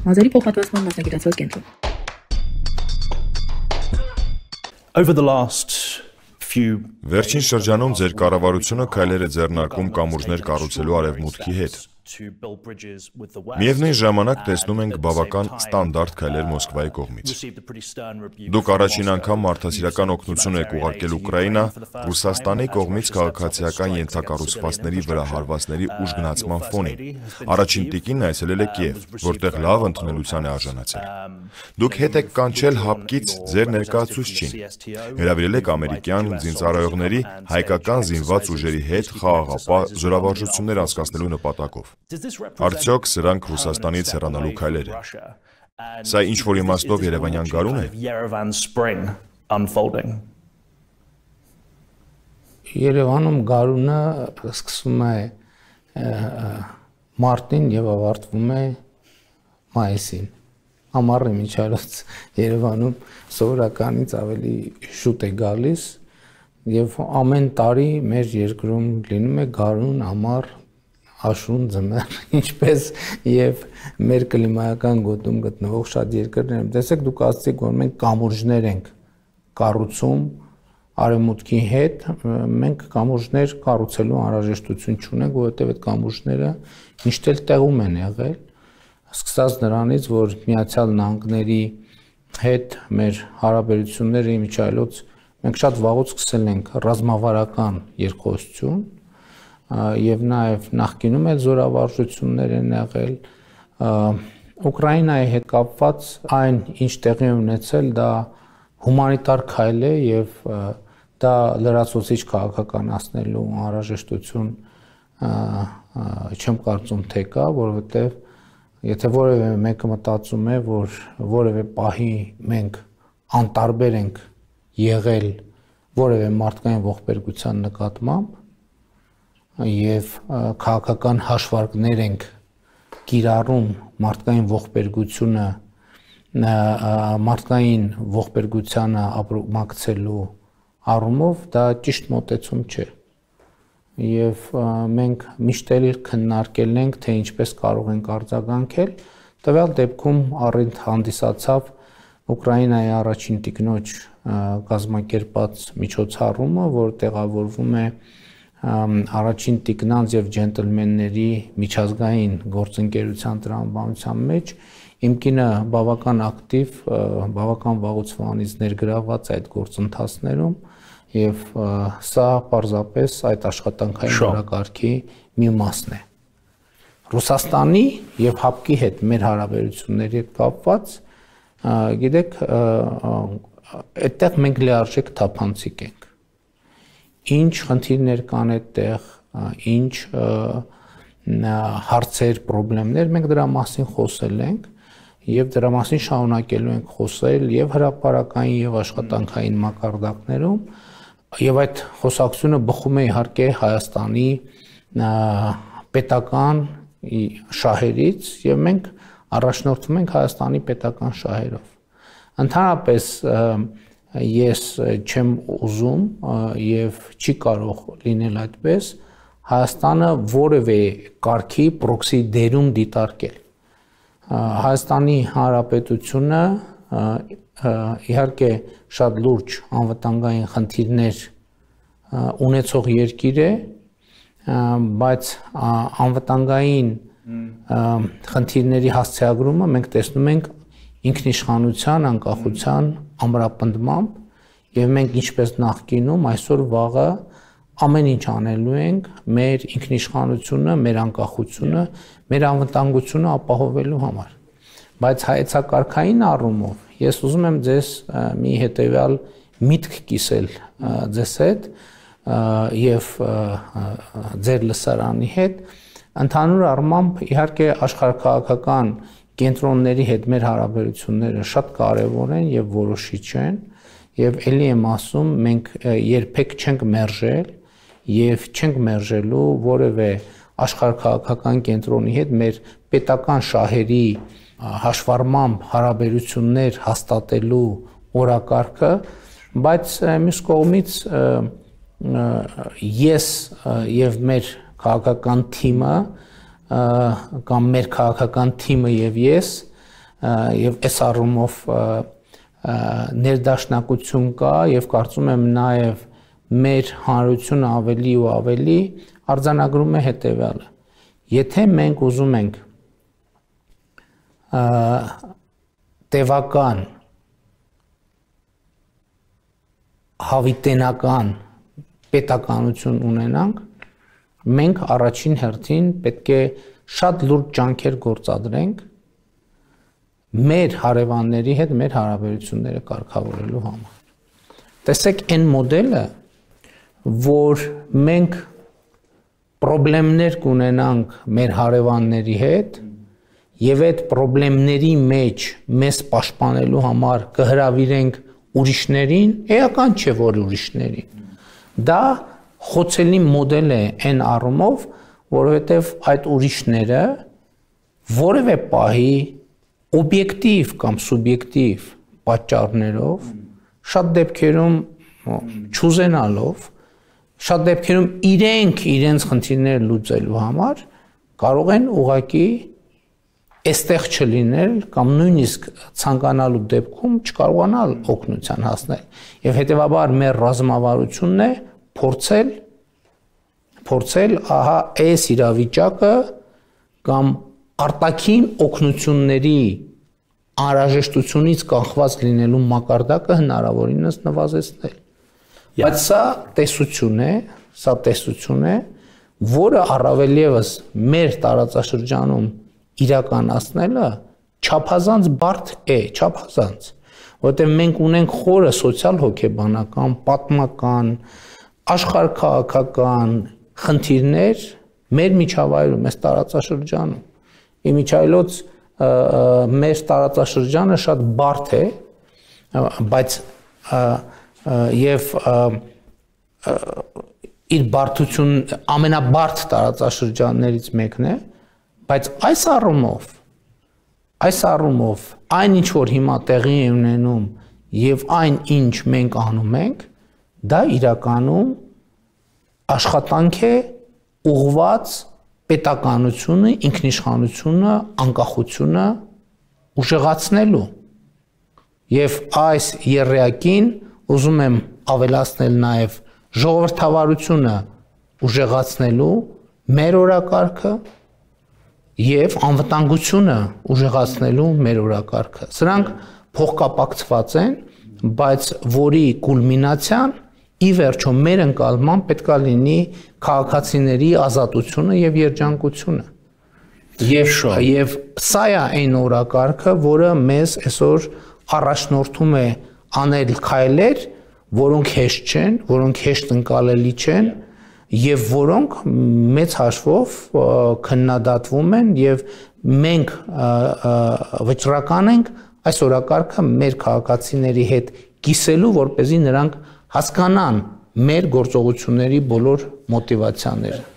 Մազերի փոխհատվածման մասնագիտացված կենտրոն։ Over the last few Վերջին շրջանում ձեր կառավարությունը քայլեր է ձեռնարկում կամուրջներ կառուցելու արևմուտքի հետ։ Միևնույն ժամանակ տեսնում ենք բավական ստանդարտ քայլեր Մոսկվայի կողմից։ Դուք առաջին անգամ մարդասիրական օգնություն եք ուղարկել Ուկրաինա Ռուսաստանի կողմից քաղաքացիական ենթակառուցվածքների վրա հարվածների ուժգնացման ֆոնին։ Առաջին տիկինն այցելել է Կիև, որտեղ լավ ընդունելության է արժանացել։ Դուք հետ եք կանչել հապկից ձեր ներկայացուցչին։ Հրավիրել եք ամերիկյան զինծառայողների հայկական զինված ուժերի հետ խաղաղապահ զորավարժություններ անցկացնելու նպատակով։ Արդյոք սրանք Ռուսաստանից հեռանալու քայլեր են։ Սա ինչ-որ իմաստով երևանյան գարուն է։ Երևանում գարունը սկսվում է մարտին եւ ավարտվում է մայիսին։ Ամառը միջարոց Երևանում սովորականից ավելի շուտ է գալիս եւ ամեն տարի մեր երկրում լինում է գարուն, ամառ, աշուն, ձմեռ, ինչպես եւ մեր կլիմայական գոտում գտնվող շատ երկրներ։ Տեսեք, դուք ասացիք, որ մենք կամուրջներ ենք կառուցում արևմուտքի հետ, մենք կամուրջներ կառուցելու անհրաժեշտություն չունենք, որովհետեւ այդ կամուրջները միշտ էլ տեղում են եղել, սկսած նրանից, որ Միացյալ Նահանգների հետ մեր հարաբերությունները իմիջայլոց մենք շատ վաղուց սկսել ենք ռազմավարական երկխոսություն եւ նաեւ նախկինում էլ զորավարժություններ են եղել Ուկրաինայի հետ կապված այն ինչ տեղի ունեցել դա հումանիտար քայլ է եւ դա լրացուցիչ քաղաքականացնելու անհրաժեշտություն չեմ կարծում թե կա, որովհետեւ եթե որևէ մեկը մտածում է, որ որևէ պահի մենք անտարբեր ենք եղել որևէ մարդկային ողբերգության նկատմամբ եւ քաղաքական հաշվարկներ ենք կիրառում մարդկային ողբերգությանը ապրոմակցելու առումով դա ճիշտ մոտեցում չէ եւ մենք միշտ էլ քննարկել ենք թե ինչպես կարող ենք արձագանքել տվյալ դեպքում առիթ հանդիսացավ Ուկրաինայի առաջին տիկնոջ կազմակերպած միջոցառումը, որ տեղավորվում է առաջին տիկնանց եւ ջենտլմենների միջազգային գործընկերության տրամաբանության մեջ իմ կինը բավական ակտիվ, բավական վաղուց վանից ներգրավված այդ գործընթացներում եւ սա պարզապես այդ աշխատանքային օրակարգի մի մասն է։ Ռուսաստանի եւ ՀԱՊԿ-ի հետ մեր հարաբերությունների հետ կապված գիտեք այդտեղ մենք լիարժեք թափանցիկ ենք։ Ինչ խնդիրներ կան այդտեղ, ինչ հարցեր, խնդիրներ, մենք դրա մասին խոսել ենք եւ դրա մասին շարունակելու ենք խոսել եւ հրապարակային եւ աշխատանքային մակարդակներում եւ այդ խոսակցությունը բխում է իհարկե Հայաստանի պետական շահերից եւ մենք առաջնորդվում ենք Հայաստանի պետական շահերով։ Ընդհանրապես ես չեմ ուզում եւ չի կարող լինել այդպես Հայաստանը որևէ կարգի պրոքսի դերում դիտարկել։ Հայաստանի Հանրապետությունը իհարկե շատ լուրջ անվտանգային խնդիրներ ունեցող երկիր է, բայց անվտանգային խնդիրների հասցեագրումը մենք տեսնում ենք ինքնիշխանության, անկախության ամրապնդմամբ եւ մենք ինչպես նախկինում այսօր վաղը ամեն ինչ անելու ենք մեր ինքնիշխանությունը, մեր անկախությունը, մեր անվտանգությունը ապահովելու համար։ Բայց հայեցակարգային առումով ես ուզում եմ ձեզ մի հետեւյալ միտք կիսել ձեզ հետ եւ ձեր լսարանի հետ ընդհանուր առմամբ իհարկե աշխարհաքաղաքական կենտրոնների հետ մեր հարաբերությունները շատ կարևոր են եւ որոշիչ են եւ ելի եմ ասում մենք երբեք չենք մերժել եւ չենք մերժելու որևէ աշխարհաքաղաքական կենտրոնի հետ մեր պետական շահերի հաշվառմամբ հարաբերություններ հաստատելու օրակարգը, բայց մյուս կողմից ես եւ մեր քաղաքական թիմը կամ մեր քաղաքական թիմը եւ ես եւ այս առումով ներդաշնակություն կա եւ կարծում եմ նաեւ մեր հանրությունը ավելի ու ավելի արձանագրում է հետեւյալը. եթե մենք ուզում ենք տևական հավիտենական պետականություն ունենանք, մենք առաջին հերթին պետք է շատ լուրջ ջանքեր գործադրենք մեր հարևանների հետ մեր հարաբերությունները կարգավորելու համար։ Տեսեք այն մոդելը, որ մենք խնդիրներ կունենանք մեր հարևանների հետ եւ այդ խնդիրների մեջ մեզ պաշտպանելու համար կհրավիրենք ուրիշներին, էական չէ որ ուրիշներին։ Դա խոցելի մոդել է այն առումով, որովհետեւ այդ ուրիշները որևէ պահի օբյեկտիվ կամ սուբյեկտիվ պատճառներով շատ դեպքերում չուզենալով շատ դեպքերում իրենց խնդիրները լուծելու համար կարող են ուղղակի այստեղ չլինել կամ նույնիսկ ցանկանալու դեպքում չկարողանալ օգնության հասնել եւ հետեւաբար մեր ռազմավարությունն է փորձել ահա այս իրավիճակը կամ արտաքին օգնությունների անհրաժեշտությունից կանխված լինելու մակարդակը հնարավորինս նվազեցնել բայց սա տեսություն է որը առավել եւս մեր տարածաշրջանում իրականացնելը չափազանց բարդ է, չափազանց, որտեղ մենք ունենք խորը սոցիալ հոգեբանական, պատմական, աշխարհքաղաքական խնդիրներ մեր միջավայրում, այս տարածաշրջանում։ Իմիջիայլոց մեր տարածաշրջանը շատ բարդ է, բայց եւ իր բարդություն ամենաբարդ տարածաշրջաններից մեկն է, բայց այս առումով այն ինչ որ հիմա տեղի է ունենում եւ այն ինչ մենք անում ենք, դա իրականում աշխատանք է ուղղված պետականությունը, ինքնիշխանությունը, անկախությունը ուժեղացնելու եւ այս եռյակին ուզում եմ ավելացնել նաեւ ժողովրդավարությունը ուժեղացնելու մեր օրակարգը եւ անվտանգությունը ուժեղացնելու մեր օրակարգը։ Սրանք փոխկապակցված են, բայց որի կուլմինացիան ի վերջո մեր ընկալման պետքա լինի քաղաքացիների ազատությունը եւ երջանկությունը։ Եվ սա է այն օրակարգը, որը մեզ այսօր առաջնորդում է անել քայլեր, որոնք հեշտ չեն, որոնք հեշտ ընկալելի չեն, եւ որոնք մեծ հաշվով քննադատվում են եւ մենք վճռական ենք այս օրակարգը մեր քաղաքացիների հետ կիսելու, որպեսզի նրանք հասկանան մեր գործողությունների բոլոր մոտիվացիաները։